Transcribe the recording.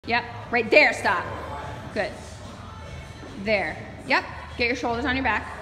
Yep, right there, stop. Good. There. Yep, get your shoulders on your back.